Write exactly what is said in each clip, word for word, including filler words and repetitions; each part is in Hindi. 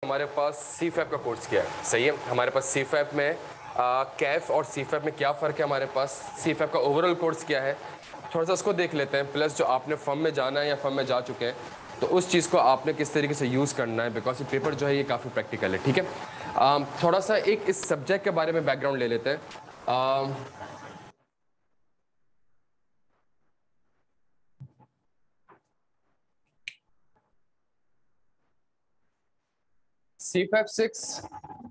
हमारे पास सी फैप का कोर्स किया है, सही है। हमारे पास सी फैप में कैफ और सी फैप में क्या फ़र्क है, हमारे पास सी फैप का ओवरऑल कोर्स क्या है, थोड़ा सा उसको देख लेते हैं। प्लस जो आपने फर्म में जाना है या फर्म में जा चुके हैं, तो उस चीज़ को आपने किस तरीके से यूज़ करना है, बिकॉज ये पेपर जो है ये काफ़ी प्रैक्टिकल है, ठीक है। आ, थोड़ा सा एक इस सब्जेक्ट के बारे में बैकग्राउंड ले लेते हैं। आ, सी फैप सिक्स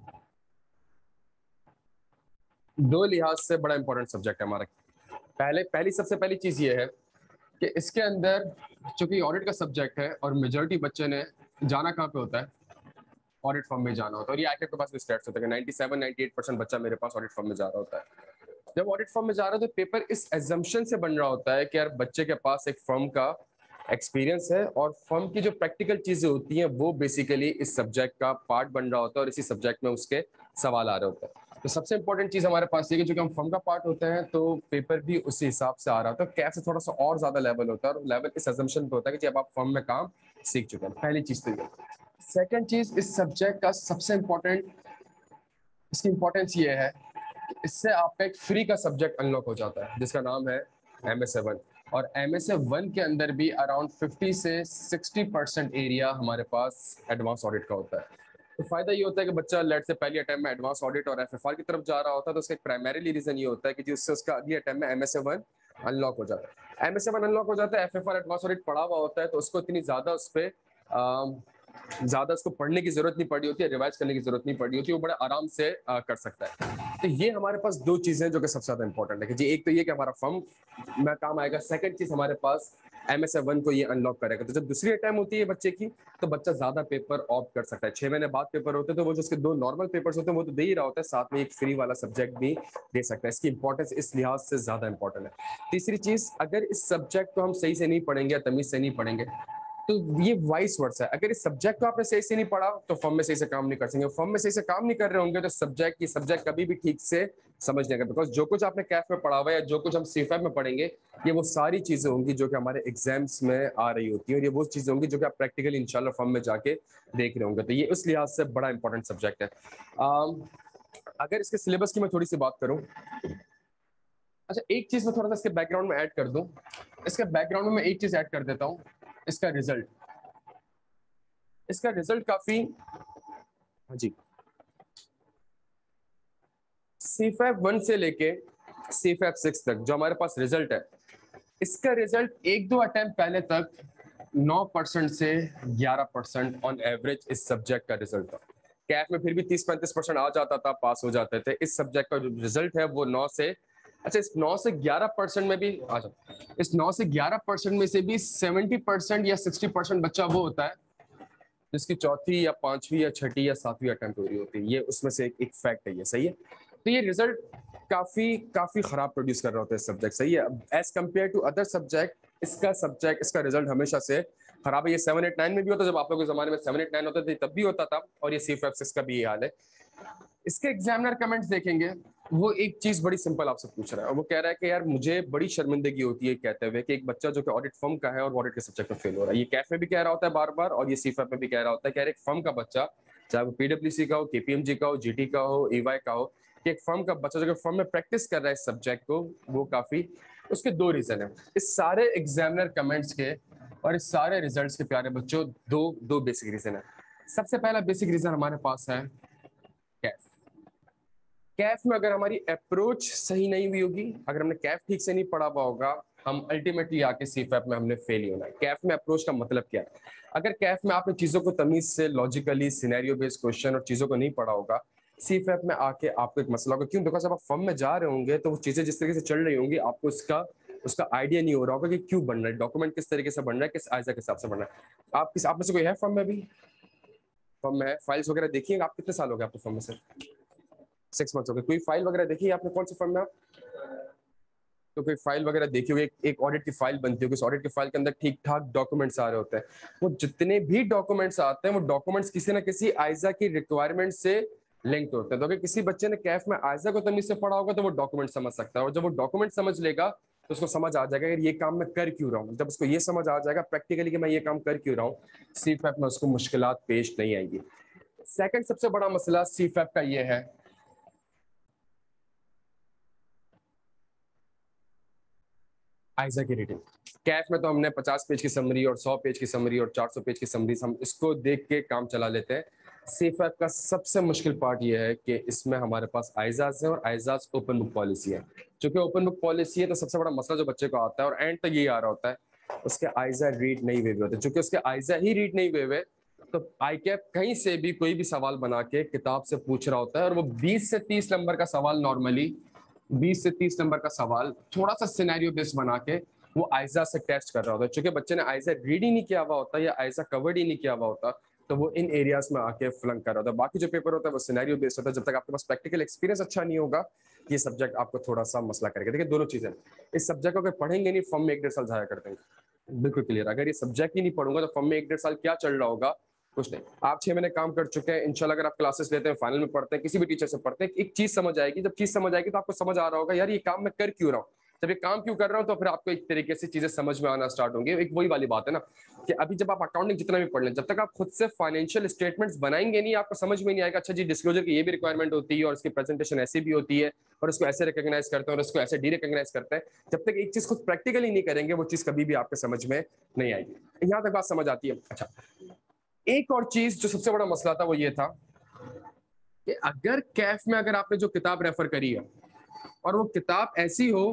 दो लिहाज से बड़ा इंपॉर्टेंट सब्जेक्ट है हमारा। पहले पहली सबसे पहली चीज़ ये है कि इसके अंदर चूंकि ऑडिट का सब्जेक्ट है और मेजोरिटी बच्चे ने जाना कहाँ पे होता है, ऑडिट फर्म में जाना होता है। और ये आईकेप के पास भी स्टैट्स होता है कि सत्तानवे अट्ठानवे परसेंट बच्चा मेरे पास ऑडिट फर्म में जा रहा होता है। जब ऑडिट फर्म में जा रहा है तो पेपर इस एजम्पशन से बन रहा होता है कि यार बच्चे के पास एक फर्म का एक्सपीरियंस है और फर्म की जो प्रैक्टिकल चीजें होती हैं वो बेसिकली इस सब्जेक्ट का पार्ट बन रहा होता है और इसी सब्जेक्ट में उसके सवाल आ रहे होते हैं। तो सबसे इंपॉर्टेंट चीज हमारे पास ये कि जो कि हम फर्म का पार्ट होते हैं तो पेपर भी उसी हिसाब से आ रहा होता है। कैफ से थोड़ा सा और ज्यादा लेवल होता है और लेवल इस एजम्पशन पे होता है कि जब आप फर्म में काम सीख चुके हैं। पहली चीज तो ये। सेकेंड चीज, इस सब्जेक्ट का सबसे इंपॉर्टेंट, इसकी इंपॉर्टेंस ये है कि इससे आपका एक फ्री का सब्जेक्ट अनलॉक हो जाता है जिसका नाम है एम एस ए वन। और एम एस ए वन के अंदर भी अराउंड फिफ्टी से सिक्सटी परसेंट एरिया हमारे पास एडवांस ऑडिट का होता है। तो फायदा ये होता है कि बच्चा लेट से पहली अटेम्प्ट में एडवांस ऑडिट और एफ एफ आर की तरफ जा रहा होता है, तो उसका एक प्राइमरीली रीजन ये होता है कि जिससे उसका अगली अटेम्प्ट में M S A one unlock हो जाता है। M S A one unlock हो जाता है, F F R advance audit पढ़ा हुआ होता है, तो उसको इतनी ज्यादा उस पर ज्यादा उसको पढ़ने की जरूरत नहीं पड़ी होती है, रिवाइज करने की जरूरत नहीं पड़ी होती, वो बड़े आराम से आ, कर सकता है। तो ये हमारे पास दो चीजें जो कि सबसे ज्यादा इंपॉर्टेंट है कि जी एक तो ये कि हमारा फर्म में काम आएगा, सेकंड चीज हमारे पास एम एस ए वन को ये अनलॉक करेगा। तो जब दूसरी अटेम्प्ट होती है बच्चे की तो बच्चा ज्यादा पेपर ऑप्ट कर सकता है। छह महीने बाद पेपर होते हैं तो वो जो उसके दो नॉर्मल पेपर्स होते हैं वो तो दे ही रहा होता है, साथ में एक फ्री वाला सब्जेक्ट भी दे सकता है। इसकी इंपॉर्टेंस इस लिहाज से ज्यादा इंपॉर्टेंट है। तीसरी चीज, अगर इस सब्जेक्ट को हम सही से नहीं पढ़ेंगे या तमीज से नहीं पढ़ेंगे तो ये वाइस वर्सा है। अगर इस सब्जेक्ट को आपने सही से नहीं पढ़ा तो फॉर्म में सही से काम नहीं कर सकेंगे, फॉर्म में सही से काम नहीं कर रहे होंगे तो सब्जेक्ट ये सब्जेक्ट कभी भी ठीक से समझ नहीं आएगा। बिकॉज जो कुछ आपने कैफ में पढ़ा हुआ है या जो कुछ हम सीफैप में पढ़ेंगे ये वो सारी चीजें होंगी जो कि हमारे एग्जाम्स में आ रही होती है और ये वो चीजें होंगी जो कि आप प्रैक्टिकली इंशाल्लाह फॉर्म में जाके देख रहे होंगे। तो ये उस लिहाज से बड़ा इंपॉर्टेंट सब्जेक्ट है। um, अगर इसके सिलेबस की मैं थोड़ी सी बात करूं, अच्छा एक चीज मैं थोड़ा सा इसके बैकग्राउंड में ऐड कर दूं। इसके बैकग्राउंड में मैं एक चीज ऐड कर देता हूं, इसका रिजल्ट। इसका रिजल्ट काफी, हाँ जी, सी फैप वन से लेके सी फैप सिक्स तक जो हमारे पास रिजल्ट है, इसका रिजल्ट एक दो अटेम्प्ट पहले तक नौ परसेंट से ग्यारह परसेंट ऑन एवरेज इस सब्जेक्ट का रिजल्ट था। कैफ में फिर भी तीस पैंतीस परसेंट आ जाता था, पास हो जाते थे। इस सब्जेक्ट का जो रिजल्ट है वो नौ से, अच्छा इस नौ से ग्यारह परसेंट में भी आ जाता, इस नौ से ग्यारह परसेंट में से भी सेवेंटी परसेंट या सिक्सटी परसेंट बच्चा वो होता है जिसकी चौथी या पांचवी या छठी या सातवीं अटेम्प्ट हो रही होती है। ये उसमें से एक, एक फैक्ट है, ये सही है। तो ये रिजल्ट काफी काफी खराब प्रोड्यूस कर रहा होता है सब्जेक्ट, सही है। As compared to other subject इसका सब्जेक्ट इसका रिजल्ट हमेशा से खराब है। ये सेवन एट नाइन में भी होता, जब आप लोग के जमाने में सेवन एट नाइन होते थे तब भी होता था, और ये सी एफ सिक्स का भी ये हाल है। इसके एग्जामिनर कमेंट्स देखेंगे, वो एक चीज बड़ी सिंपल आपसे पूछ रहा है और वो कह रहा है कि यार मुझे बड़ी शर्मिंदगी होती है कहते हुए कि एक बच्चा जो कि ऑडिट फर्म का है और ऑडिट के सब्जेक्ट में फेल हो रहा है। ये कैफ में भी कह रहा होता है बार बार और ये सीफैप में भी कह रहा होता है कि यार एक फर्म का बच्चा, चाहे वो पीडब्ल्यूसी का हो, केपीएमजी का हो, जीटी का हो, ईवाई का हो, कि एक फर्म का बच्चा जो कि फर्म में प्रैक्टिस कर रहा है इस सब्जेक्ट को, वो काफी, उसके दो रीजन है इस सारे एग्जामिनर कमेंट्स के और इस सारे रिजल्ट्स के प्यारे बच्चों। दो दो बेसिक रीजन है। सबसे पहला बेसिक रीजन हमारे पास है कैफ। कैफ में अगर हमारी अप्रोच सही नहीं हुई होगी, अगर हमने कैफ ठीक से नहीं पढ़ा हुआ होगा, हम अल्टीमेटली आके सीफैप में हमने फेल ही होना है। कैफ में अप्रोच का मतलब क्या है? अगर कैफ में आपने चीजों को तमीज से लॉजिकली सिनेरियो बेस्ड क्वेश्चन और चीजों को नहीं पढ़ा होगा, सीफैप में आके आपको एक मसला होगा। क्यों? बिकॉज जब आप फर्म में जा रहे होंगे तो वो चीजें जिस तरीके से चल रही होंगी आपको उसका उसका आइडिया नहीं हो रहा होगा कि क्यों बन रहा है, डॉक्यूमेंट किस तरीके से बन रहा है, किस आयजा के हिसाब से बन रहा है। आप किस आप में से कोई है फर्म में? भी फर्म में है, फाइल्स वगैरह देखिए। आप कितने साल हो गए आपको फर्म में से? सिक्स मंथ्स हो गए। कोई फाइल वगैरह देखी आपने? कौन सी फर्म में आप? तो कोई फाइल वगैरह देखी होगी, एक, एक ऑडिट की फाइल बनती होगी, उस ऑडिट की फाइल के अंदर ठीक ठाक डॉक्यूमेंट्स आ रहे होते हैं। वो जितने भी डॉक्यूमेंट्स आते हैं वो डॉक्यूमेंट्स किसी ना किसी आयजा की रिक्वायरमेंट से लिंक्ड होते हैं। तो अगर किसी बच्चे ने कैफ में आयजा को तमीज से पढ़ा होगा तो वो डॉक्यूमेंट समझ सकता है, और जब वो डॉक्यूमेंट समझ लेगा तो उसको समझ आ जाएगा यार ये काम मैं कर क्यों रहा हूँ। जब उसको ये समझ आ जाएगा प्रैक्टिकली कि मैं ये काम कर क्यों रहा हूँ, सी फैप में उसको मुश्किलात पेश नहीं आएगी। सेकंड सबसे बड़ा मसला सी फैप का ये है आइजा की रीडिंग। कैफ में तो हमने पचास पेज की समरी और सौ पेज की समरी और चार सौ पेज की समरी, हम इसको देख के काम चला लेते हैं। सी फैप का सबसे मुश्किल पार्ट ये है कि इसमें हमारे पास आइजाज है और आइजाज ओपन बुक पॉलिसी है। चूंकि ओपन बुक पॉलिसी है तो सबसे बड़ा मसला जो बच्चे को आता है और एंड तक यही आ रहा होता है, उसके आइजा रीड नहीं हुए होते। चूंकि उसके आइजा ही रीड नहीं हुए हुए तो आई कैप कहीं से भी कोई भी सवाल बना के किताब से पूछ रहा होता है और वो बीस से तीस नंबर का सवाल नॉर्मली बीस से तीस नंबर का सवाल थोड़ा सा सिनेरियो बेस्ड बना के वो आइजा से टेस्ट कर रहा होता है। चूंकि बच्चे ने आइजा रीड ही नहीं किया हुआ होता या आइजा कवर्ड ही नहीं किया हुआ होता तो वो इन एरियाज में आके फ्लंक कर रहा होता है। बाकी जो पेपर होता है वो सिनेरियो बेस्ड होता है। जब तक आपके पास प्रैक्टिकल एक्सपीरियंस अच्छा नहीं होगा ये सब्जेक्ट आपको थोड़ा सा मसला करेगा। देखिए दोनों चीजें, इस सब्जेक्ट को अगर पढ़ेंगे नहीं फॉर्म में एक डेढ़ साल जाया कर देंगे, बिल्कुल क्लियर। अगर ये सब्जेक्ट ही नहीं पढ़ूंगा तो फॉर्म में एक डेढ़ साल क्या चल रहा होगा, कुछ नहीं। आप छह महीने काम कर चुके हैं, इंशाल्लाह अगर आप क्लासेस लेते हैं, फाइनल में पढ़ते हैं, किसी भी टीचर से पढ़ते हैं, एक चीज समझ आएगी। जब चीज समझ आएगी तो आपको समझ आ रहा होगा यार ये काम मैं कर क्यों रहा हूँ। जब ये काम क्यों कर रहा हूँ तो फिर आपको एक तरीके से चीजें समझ में आना स्टार्ट होंगी। एक वही वाली बात है ना कि अभी जब आप अकाउंटिंग जितना भी पढ़ लें, जब तक आप खुद से फाइनेंशियल स्टेटमेंट्स बनाएंगे नहीं, आपको समझ में नहीं आएगा अच्छा जी डिस्क्लोजर की ये भी रिक्वायरमेंट होती है और इसकी प्रेजेंटेशन ऐसी भी होती है और इसको ऐसे रिकॉग्नाइज करते हैं और इसको ऐसे डी रिकॉग्नाइज करते हैं। जब तक एक चीज खुद प्रैक्टिकली नहीं करेंगे वो चीज कभी भी आपके समझ में नहीं आएगी। यहाँ तक बात समझ आती है। अच्छा, एक और चीज जो सबसे बड़ा मसला था वो ये था कि अगर कैफ में अगर आपने जो किताब रेफर करी है और वो किताब ऐसी हो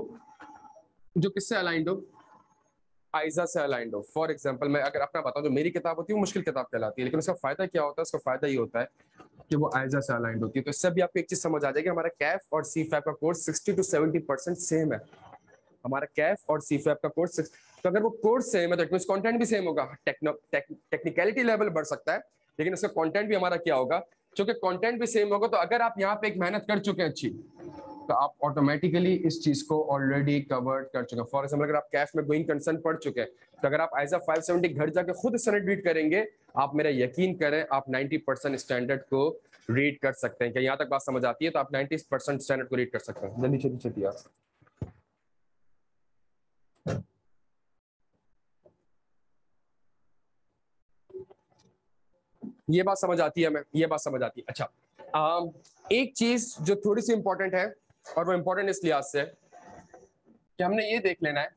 जो किससे अलाइंड हो, आइजा से अलाइंड हो। फॉर एग्जांपल मैं अगर अपना बताऊं, जो मेरी किताब होती है वो मुश्किल किताब कहलाती है, लेकिन उसका फायदा क्या होता है, उसका फायदा ये होता है कि वो आइजा से अलाइंड होती है। तो इससे भी आपको एक चीज समझ आ जाएगी, हमारा कैफ और सी फैप का course sixty two seventy percent same है। हमारा कैफ और सी फैप का कोर्स, तो अगर वो कोर्स सेम है तो इट मींस कंटेंट भी सेम होगा। टेक्निकलिटी लेवल बढ़ सकता है लेकिन उसका कंटेंट भी हमारा क्या होगा, क्योंकि कंटेंट भी सेम होगा। तो अगर आप यहाँ पे एक मेहनत कर चुके हैं अच्छी तो आप ऑटोमेटिकली इस चीज को ऑलरेडी कवर्ड कर चुके हैं। फॉर एग्जाम्पल अगर आप कैफ में गोइंग कंसर्न पढ़ चुके हैं तो अगर आप आइजा फाइव सेवेंटी घर जाके खुद सनेट रीड करेंगे, आप मेरा यकीन करें आप नाइंटी परसेंट स्टैंडर्ड को रीड कर सकते हैं। क्या यहाँ तक बात समझ आती है? तो आप नाइंटी परसेंट स्टैंडर्ड को रीड कर सकते हैं। जल्दी जल्दी चलिए यार। ये बात समझ आती है, हमें ये बात समझ आती है। अच्छा, आ, एक चीज जो थोड़ी सी इंपॉर्टेंट है और वो इंपॉर्टेंट इस लिहाज से कि हमने ये देख लेना है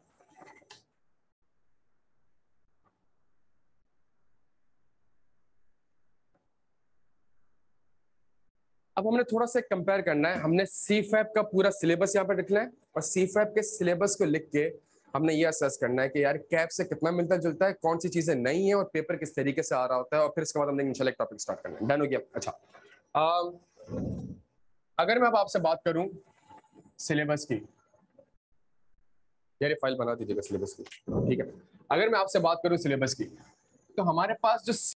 अब हमने थोड़ा सा कंपेयर करना है। हमने सी फैप का पूरा सिलेबस यहाँ पर लिखना है और सी फैप के सिलेबस को लिख के हमने ये असेस करना है कि यार कैप से कितना मिलता जुलता है, कौन सी चीजें नहीं है और पेपर किस तरीके से आ रहा होता है, और फिर इसके बाद हमने इंशाल्लाह एक टॉपिक स्टार्ट करना है। डन हो गया? अच्छा, आ, अगर मैं अब आपसे बात करूं सिलेबस की, यार ये फाइल बना दीजिएगा सिलेबस की, ठीक है। अगर मैं आपसे बात करूं सिलेबस की तो हमारे पास जो